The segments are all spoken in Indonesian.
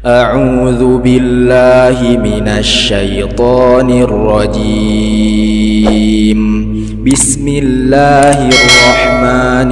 أعوذ بالله من الشيطان الرجيم بسم الله الرحمن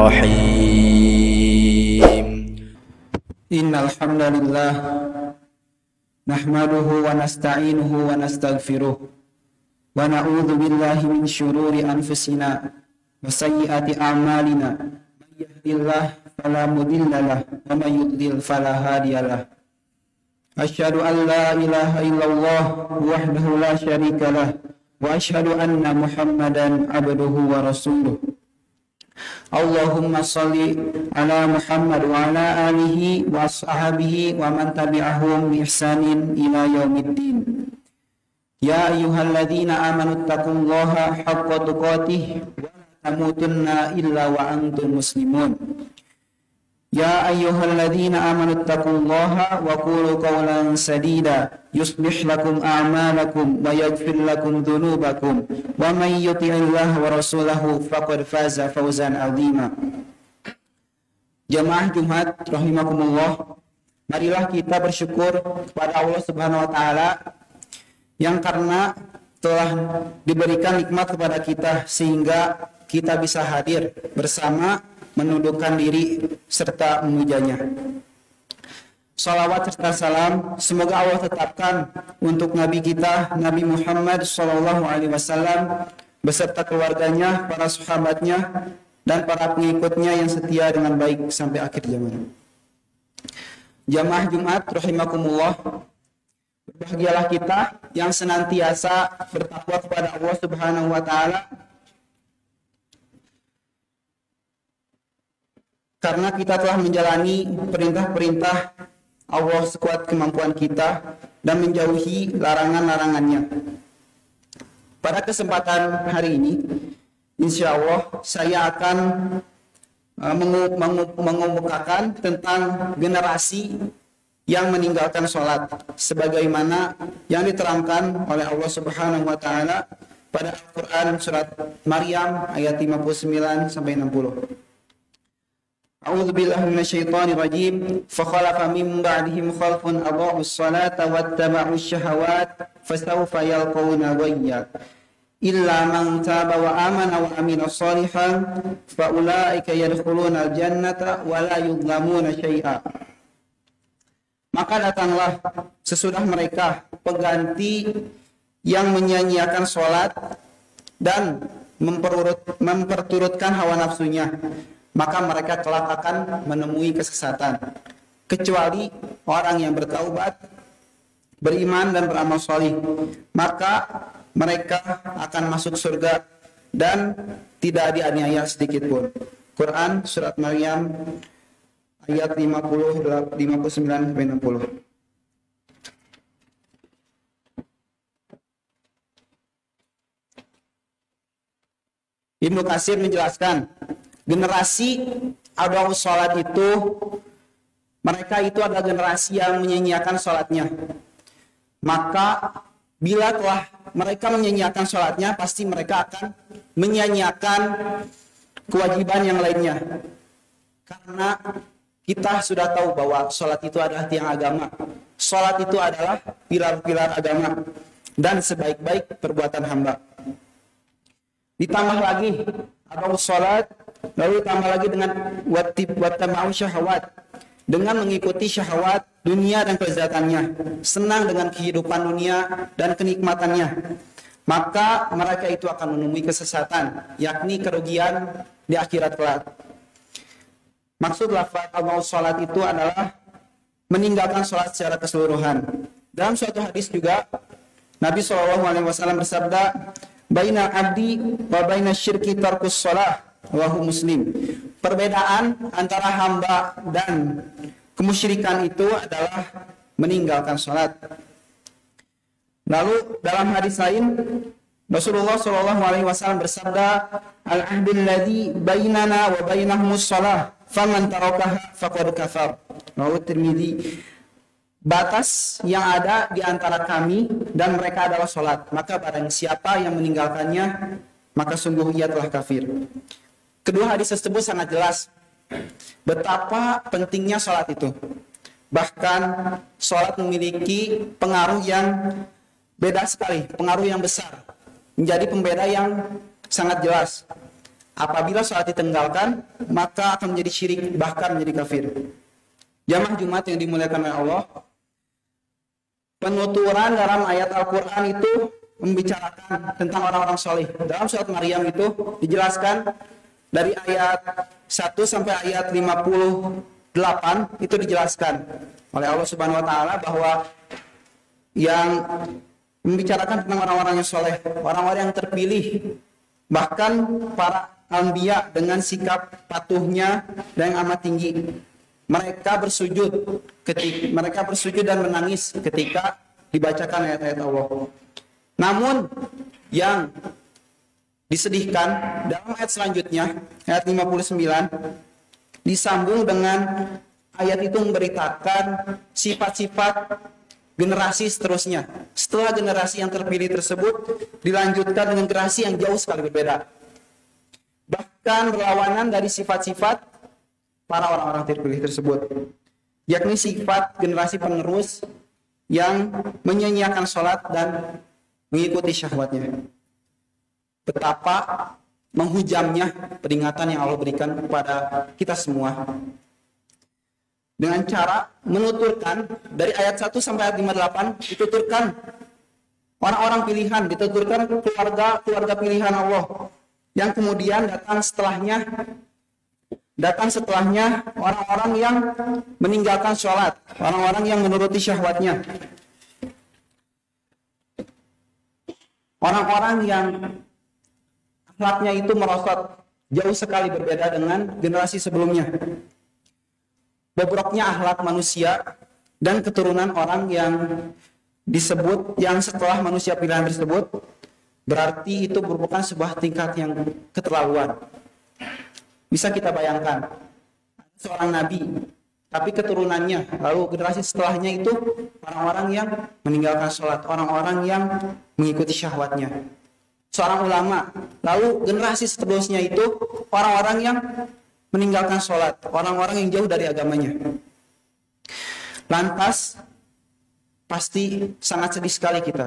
الرحيم إن الحمد لله نحمده ونستعينه ونستغفره ونعوذ بالله من شرور أنفسنا وسيئات أعمالنا من يهد الله فلا مضل له ومن يضلل فلا هادي له أشهد أن لا إله إلا الله وحده لا شريك له وأشهد أن محمدا عبده ورسوله اللهم صل على محمد وعلى آله وأصحابه ومن تبعهم بإحسان إلى يوم الدين يا أيها الذين آمنوا اتقوا الله حق تقاته ولا تموتن إلا وأنتم مسلمون يا أيها الذين آمنوا اتقوا الله وقولوا قولا سديدا يصلح لكم أعمالكم ويغفر لكم ذنوبكم ومن يطع الله ورسوله فقد فاز فوزا عظيما. Jamaah Jumat rahimakumullah, marilah kita bersyukur kepada Allah Subhanahu wa taala yang karena telah diberikan nikmat kepada kita sehingga kita bisa hadir bersama menundukkan diri serta memujanya. Salawat serta salam semoga Allah tetapkan untuk Nabi kita Nabi Muhammad SAW beserta keluarganya, para sahabatnya dan para pengikutnya yang setia dengan baik sampai akhir zaman. Jamaah Jumat rahimakumullah, berbahagialah kita yang senantiasa bertakwa kepada Allah Subhanahu wa taala, karena kita telah menjalani perintah-perintah Allah sekuat kemampuan kita dan menjauhi larangan-larangannya. Pada kesempatan hari ini, insya Allah saya akan mengemukakan tentang generasi yang meninggalkan sholat, sebagaimana yang diterangkan oleh Allah Subhanahu wa taala pada Al-Quran surat Maryam ayat 59 sampai 60. A'udzu billahi minasyaitonir rajim. Fa khalafa min ba'dihim khalfun adha'us salata wattaba'us syahawat fasawfa yalqawna ghayya. Illa man taba wa amana wa amila shalihan fa ulaika yadkhuluna al-jannata wa la yudlamuna syai'a. Maka datanglah sesudah mereka pengganti yang menyia-nyiakan salat dan memperturutkan hawa nafsunya, maka mereka kelak akan menemui kesesatan, kecuali orang yang bertaubat, beriman dan beramal salih, maka mereka akan masuk surga dan tidak dianiaya sedikit pun. Quran surat Maryam ayat 59 sampai 60. Ibnu Katsir menjelaskan, generasi adha'us salat itu, mereka itu adalah generasi yang menyia-nyiakan salatnya. Maka bila telah mereka menyia-nyiakan salatnya, pasti mereka akan menyia-nyiakan kewajiban yang lainnya. Karena kita sudah tahu bahwa salat itu adalah tiang agama. Salat itu adalah pilar-pilar agama dan sebaik-baik perbuatan hamba. Ditambah lagi adha'us salat, lalu tambah lagi dengan wattaba'u syahawat, dengan mengikuti syahwat dunia dan kelezatannya, senang dengan kehidupan dunia dan kenikmatannya, maka mereka itu akan menemui kesesatan, yakni kerugian di akhirat kelak. Maksud lafaz adha'us salat itu adalah meninggalkan salat secara keseluruhan. Dalam suatu hadis juga Nabi SAW bersabda, baina abdi wa baina syirki tarkus shalah, rawahu Muslim. Perbedaan antara hamba dan kemusyrikan itu adalah meninggalkan salat. Lalu dalam hadis lain Rasulullah SAW bersabda, al-ahdul ladzi bainana wa bainahumus shalah faman tarakaha faqad kafar, rawahu Tirmidzi. Batas yang ada di antara kami dan mereka adalah salat, maka barang siapa yang meninggalkannya, maka sungguh ia telah kafir. Kedua hadis tersebut sangat jelas betapa pentingnya salat itu. Bahkan sholat memiliki pengaruh yang beda sekali, pengaruh yang besar, menjadi pembeda yang sangat jelas. Apabila sholat ditinggalkan, maka akan menjadi syirik, bahkan menjadi kafir. Jamaah Jumat yang dimuliakan oleh Allah, penuturan dalam ayat Al-Quran itu membicarakan tentang orang-orang soleh. Dalam surat Maryam itu dijelaskan dari ayat 1 sampai ayat 58 itu dijelaskan oleh Allah Subhanahu wa taala bahwa yang membicarakan tentang orang-orang yang soleh, orang-orang yang terpilih, bahkan para anbiya dengan sikap patuhnya dan yang amat tinggi. Mereka bersujud dan menangis ketika dibacakan ayat-ayat Allah. Namun yang disedihkan dalam ayat selanjutnya, ayat 59, disambung dengan ayat itu memberitakan sifat-sifat generasi seterusnya. Setelah generasi yang terpilih tersebut dilanjutkan dengan generasi yang jauh sekali berbeda. Bahkan berlawanan dari sifat-sifat para orang-orang terpilih tersebut, yakni sifat generasi penerus yang menyanyiakan sholat dan mengikuti syahwatnya. Betapa menghujamnya peringatan yang Allah berikan kepada kita semua dengan cara menuturkan dari ayat 1 sampai ayat 58, dituturkan orang-orang pilihan, dituturkan keluarga pilihan Allah yang kemudian datang setelahnya orang-orang yang meninggalkan sholat, orang-orang yang menuruti syahwatnya, orang-orang yang akhlaknya itu merosot, jauh sekali berbeda dengan generasi sebelumnya. Bobroknya akhlak manusia dan keturunan orang yang disebut yang setelah manusia pilihan tersebut, berarti itu merupakan sebuah tingkat yang keterlaluan. Bisa kita bayangkan seorang nabi, tapi keturunannya, lalu generasi setelahnya itu orang-orang yang meninggalkan sholat, orang-orang yang mengikuti syahwatnya. Seorang ulama, lalu generasi seterusnya itu orang-orang yang meninggalkan sholat, orang-orang yang jauh dari agamanya. Lantas pasti sangat sedih sekali kita.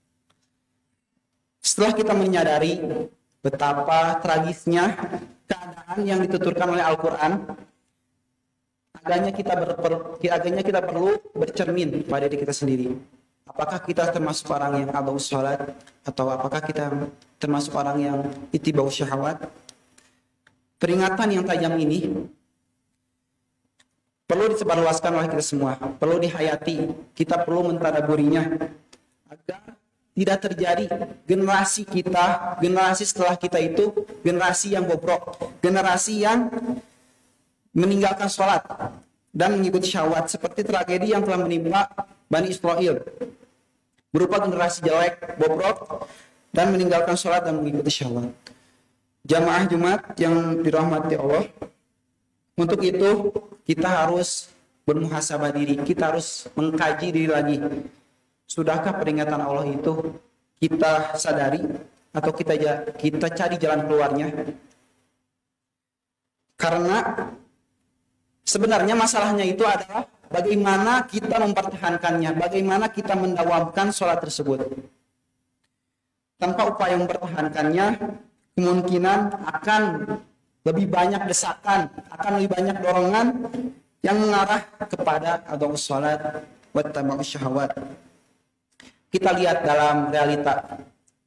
Setelah kita menyadari betapa tragisnya keadaan yang dituturkan oleh Al-Quran, agaknya kita perlu bercermin pada diri kita sendiri. Apakah kita termasuk orang yang abau sholat, atau apakah kita termasuk orang yang itibau syahwat? Peringatan yang tajam ini perlu disebarluaskan oleh kita semua, perlu dihayati, kita perlu mentadaburinya agar tidak terjadi generasi kita, generasi setelah kita itu generasi yang bobrok, generasi yang meninggalkan sholat dan mengikuti syahwat, seperti tragedi yang telah menimpa Bani Israel, berupa generasi jelek, bobrok, dan meninggalkan sholat dan mengikuti syahwat. Jamaah Jumat yang dirahmati Allah, untuk itu kita harus bermuhasabah diri, kita harus mengkaji diri lagi. Sudahkah peringatan Allah itu kita sadari atau kita cari jalan keluarnya? Karena sebenarnya masalahnya itu adalah bagaimana kita mempertahankannya, bagaimana kita mendawamkan sholat tersebut. Tanpa upaya mempertahankannya, kemungkinan akan lebih banyak desakan, akan lebih banyak dorongan yang mengarah kepada adau sholat wa tabu syahwat. Kita lihat dalam realita.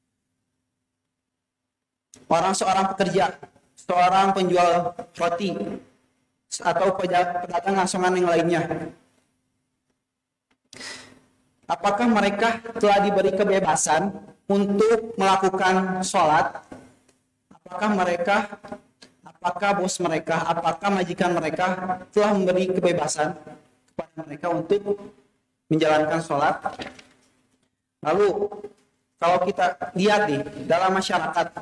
Seorang pekerja, seorang penjual roti, atau pedagang asongan yang lainnya. Apakah mereka telah diberi kebebasan untuk melakukan sholat? Apakah bos mereka, apakah majikan mereka telah memberi kebebasan kepada mereka untuk menjalankan sholat? Lalu kalau kita lihat dalam masyarakat,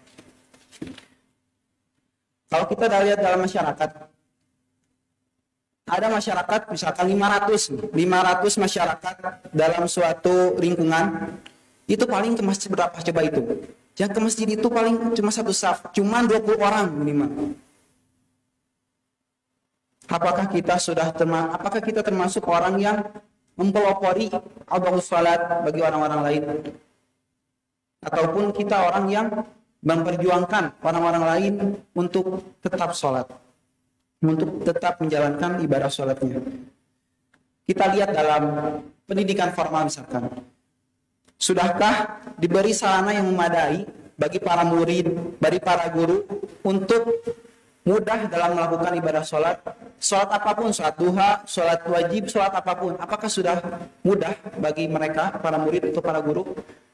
ada masyarakat misalkan 500 masyarakat dalam suatu lingkungan, itu paling ke masjid berapa coba itu? Yang ke masjid itu paling cuma satu saf, cuma 20 orang minimal. apakah kita termasuk orang yang mempelopori adhaus salat bagi orang-orang lain, ataupun kita orang yang memperjuangkan orang-orang lain untuk tetap sholat, untuk tetap menjalankan ibadah sholatnya. Kita lihat dalam pendidikan formal misalkan, sudahkah diberi sarana yang memadai bagi para murid, bagi para guru untuk mudah dalam melakukan ibadah sholat, sholat apapun, sholat duha, sholat wajib, sholat apapun, apakah sudah mudah bagi mereka, para murid atau para guru?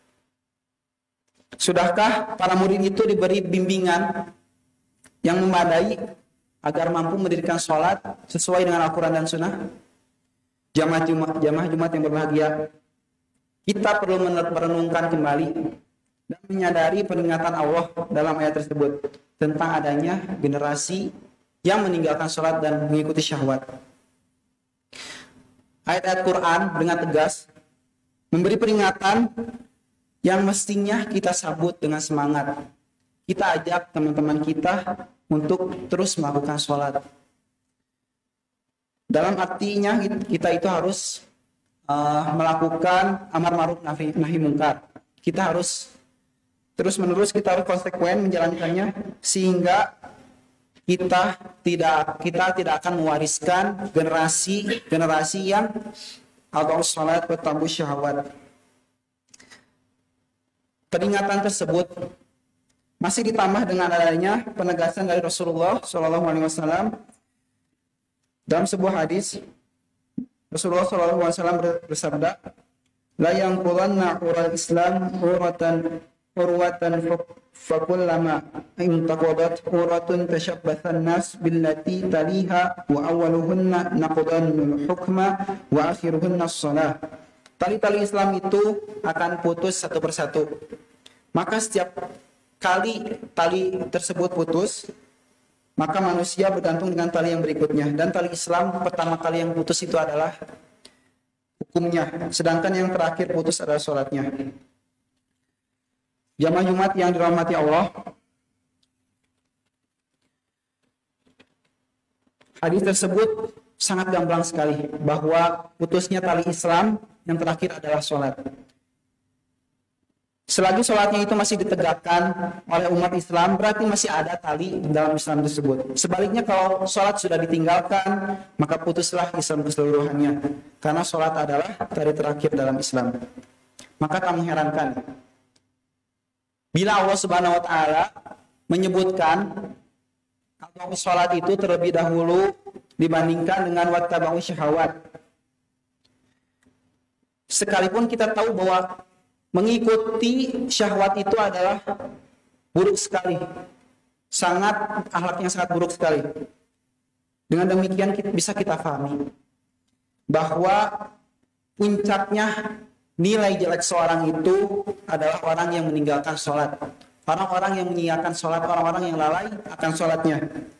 Sudahkah para murid itu diberi bimbingan yang memadai agar mampu mendirikan sholat sesuai dengan Al-Quran dan Sunnah? Jamaah Jumat yang berbahagia, kita perlu merenungkan kembali dan menyadari peringatan Allah dalam ayat tersebut tentang adanya generasi yang meninggalkan sholat dan mengikuti syahwat. Ayat-ayat Quran dengan tegas memberi peringatan yang mestinya kita sambut dengan semangat. Kita ajak teman-teman kita untuk terus melakukan sholat. Dalam artinya kita itu harus melakukan amar ma'ruf nahi munkar. Kita harus terus menerus, kita harus konsekuen menjalankannya sehingga kita tidak akan mewariskan generasi yang adhaus salat wa tabu syahwat. Peringatan tersebut masih ditambah dengan adanya penegasan dari Rasulullah SAW dalam sebuah hadis. Rasulullah SAW bersabda, la yanqulanna ural Islam urwatan fakullama intaqadat uratun tashabbathan nas billati taliha wa awwaluhunna naqdanul hukma wa akhiruhunna as-salah. Tali-tali Islam itu akan putus satu persatu. Maka setiap kali tali tersebut putus, maka manusia bergantung dengan tali yang berikutnya. Dan tali Islam pertama kali yang putus itu adalah hukumnya. Sedangkan yang terakhir putus adalah sholatnya. Jamaah Jumat yang dirahmati Allah, hadis tersebut sangat gamblang sekali bahwa putusnya tali Islam yang terakhir adalah sholat. Selagi sholatnya itu masih ditegakkan oleh umat Islam, berarti masih ada tali dalam Islam tersebut. Sebaliknya kalau sholat sudah ditinggalkan, maka putuslah Islam keseluruhannya. Karena sholat adalah tali terakhir dalam Islam. Maka tak mengherankan bila Allah Subhanahu wa Ta'ala menyebutkan kalau sholat itu terlebih dahulu dibandingkan dengan wattaba'u syahawat. Sekalipun kita tahu bahwa mengikuti syahwat itu adalah buruk sekali, akhlak yang sangat buruk sekali. Dengan demikian bisa kita pahami bahwa puncaknya nilai jelek seorang itu adalah orang yang meninggalkan sholat. Orang-orang yang menyiarkan sholat, orang-orang yang lalai akan sholatnya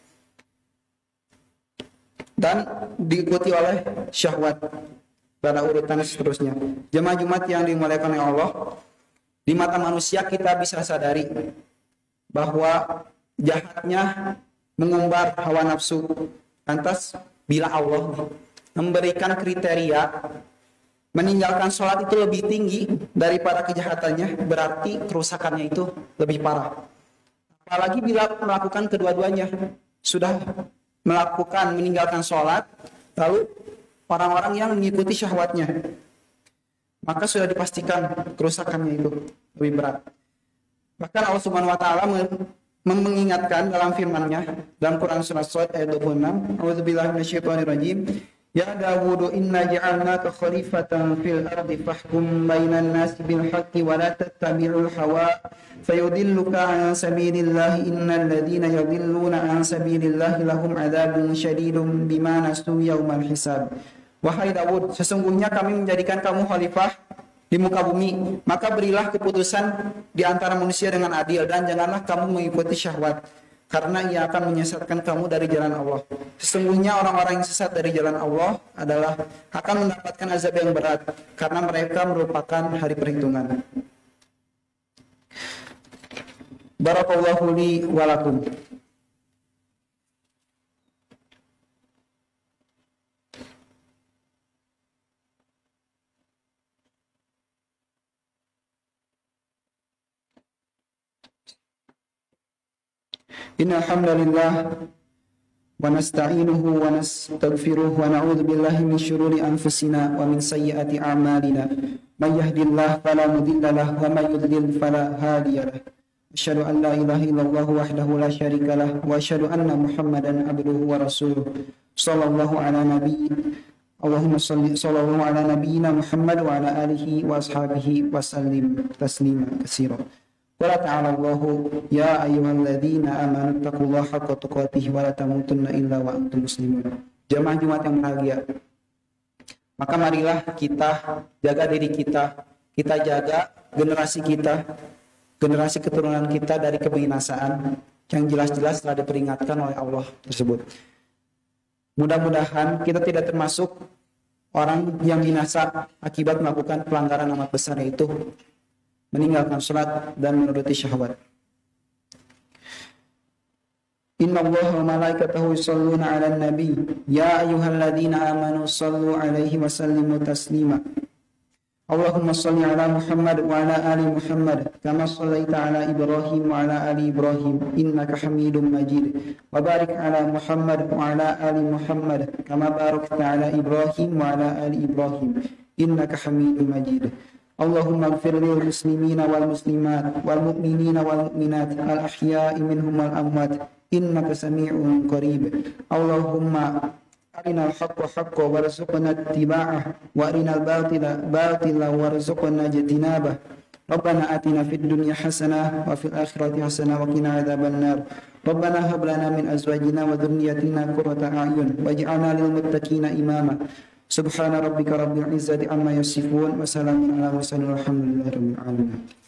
dan diikuti oleh syahwat pada urutan seterusnya. Jemaah Jumat yang dimuliakan oleh Allah, di mata manusia kita bisa sadari bahwa jahatnya mengumbar hawa nafsu. Lantas bila Allah memberikan kriteria meninggalkan sholat itu lebih tinggi daripada kejahatannya, berarti kerusakannya itu lebih parah. Apalagi bila melakukan kedua-duanya, sudah melakukan meninggalkan sholat, lalu orang-orang yang mengikuti syahwatnya, maka sudah dipastikan kerusakannya itu lebih berat. Bahkan Allah Subhanahu wa Ta'ala mengingatkan dalam firman-Nya dalam Quran surah Shad ayat 26, A'udzubillahi minasyaitonirrajim. Ya Dawud, inna ja'alnaka khalifatan fil ardi fahkum bainan nasi bil haqqi wa la tattabi'ul hawa fayudilluka an sabilillahi innal ladzina yudilluna an sabilillahi lahum adzabun syadidun bima nasu yaumal hisab. Wahai Dawud, sesungguhnya kami menjadikan kamu khalifah di muka bumi, maka berilah keputusan di antara manusia dengan adil dan janganlah kamu mengikuti syahwat, karena ia akan menyesatkan kamu dari jalan Allah. Sesungguhnya orang-orang yang sesat dari jalan Allah akan mendapatkan azab yang berat, karena mereka merupakan hari perhitungan. Barakallahu li wa lakum. Innal hamdalillah wa nasta'inuhu wa nastaghfiruh wa na'udzu billahi min syururi anfusina wa min sayyiati a'malina. May yahdihillahu fala mudilla lahu wa may yudlil fala hadiya lahu. Asyhadu an la ilaha illallah wahdahu la syarika lah wa asyhadu anna Muhammadan abduhu wa rasuluh. Sallallahu ala Allahumma sallallahu ala nabiyyina Muhammad wa ala alihi wa ashabihi wa sallim taslima katsira. Qala ta'ala Allahu ya ayyuhalladzina amanu taqullaha haqqa tuqatih wa la tamutunna illa wa antum muslimun. Jamaah Jumat yang berbahagia. Maka marilah kita jaga diri kita jaga generasi kita, generasi keturunan kita dari kebinasaan yang jelas-jelas telah diperingatkan oleh Allah tersebut. Mudah-mudahan kita tidak termasuk orang yang binasa akibat melakukan pelanggaran amat besar, yaitu meninggalkan salat dan menuruti syahwat. Inna Allaha wa malaikatahu yusholluna 'alan nabi ya ayyuhalladzina amanu shallu 'alaihi wa sallimu taslima. Allahumma shalli 'ala Muhammad wa 'ala ali Muhammad kama shallaita 'ala Ibrahim wa 'ala ali Ibrahim innaka Hamidum Majid. Wa barik 'ala Muhammad wa 'ala ali Muhammad kama barakta 'ala Ibrahim wa 'ala ali Ibrahim innaka Hamidum Majid. Allahumma ighfir lil muslimina wal muslimat wal mu'minina wal mu'minat al ahya'i minhum wal amwat innaka sami'un qarib. Allahumma arinal haqqa haqqan warzuqna ittiba'ah wa arinal batila batilan warzuqna ijtinabah. Rabbana atina fid dunya hasanah wa fil akhirati hasanah wa qina adzabannar. Rabbana hab lana min azwajina wa dhurriyyatina qurrata a'yun waj'alna lil muttaqina imama. Subhana rabbika rabbil izzati amma yasifun wa salamun ala mursalin walhamdulillahi rabbil alamin.